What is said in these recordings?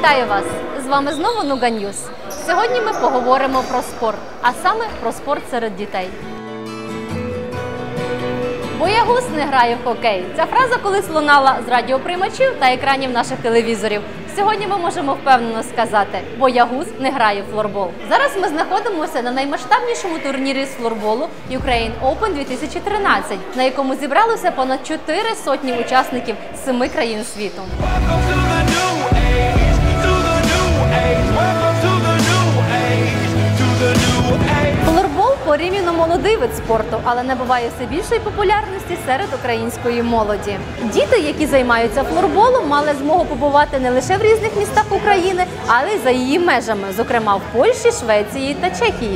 Вітаю вас! З вами знову Нуга Ньюс. Сьогодні ми поговоримо про спорт, а саме про спорт серед дітей. Боягуз не грає в хокей. Ця фраза колись лунала з радіоприймачів та екранів наших телевізорів. Сьогодні ми можемо впевнено сказати, боягуз не грає в флорбол. Зараз ми знаходимося на наймасштабнішому турнірі з флорболу Ukraine Open 2013, на якому зібралося понад 400 учасників з 7 країн світу. Флорбол порівняно молодий вид спорту, але набуває все більшої популярності серед української молоді. Діти, які займаються флорболом, мали змогу побувати не лише в різних містах України, але й за її межами, зокрема в Польщі, Швеції та Чехії.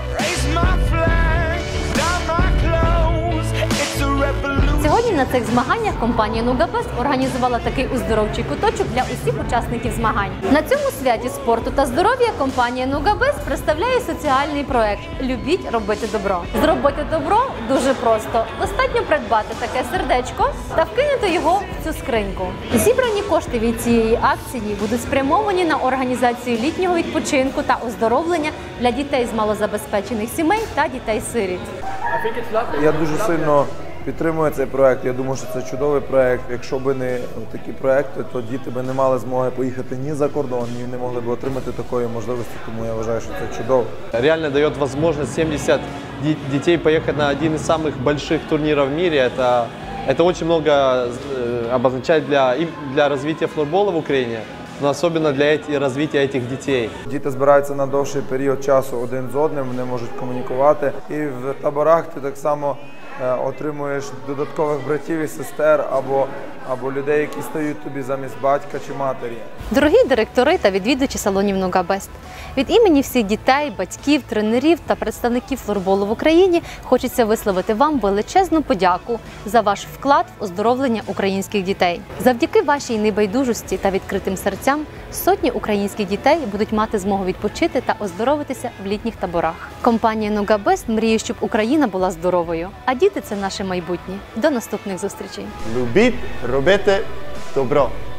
Сьогодні на цих змаганнях компанія Нугабест організувала такий оздоровчий куточок для усіх учасників змагань. На цьому святі спорту та здоров'я компанія Нугабест представляє соціальний проект «Любіть робити добро». Зробити добро дуже просто. Достатньо придбати таке сердечко та вкинути його в цю скриньку. Зібрані кошти від цієї акції будуть спрямовані на організацію літнього відпочинку та оздоровлення для дітей з малозабезпечених сімей та дітей-сиріт. Я дуже сильно підтримую цей проект. Я думаю, що це чудовий проект. Якщо б не такі проекти, то діти б не мали змоги поїхати ні за кордон, ні не могли б отримати такої можливості. Тому я вважаю, що це чудово. Реально дає можливість 70 дітей поїхати на один із самых больших турниров в мире. Это очень много обозначает для развития флорбола в Украине, но особенно для развития этих детей. Діти збираються на довший період часу один з одним, вони можуть комунікувати. І в таборах ти так само отримуєш додаткових братів і сестер або людей, які стають тобі замість батька чи матері. Дорогі директори та відвідувачі салонів Нугабест, від імені всіх дітей, батьків, тренерів та представників флорболу в Україні хочеться висловити вам величезну подяку за ваш вклад в оздоровлення українських дітей. Завдяки вашій небайдужості та відкритим серцям сотні українських дітей будуть мати змогу відпочити та оздоровитися в літніх таборах. Компанія Нугабест мріє, щоб Україна була здоровою, а діти – це наше майбутнє. До наступних зустрічей! Любіть робити добро!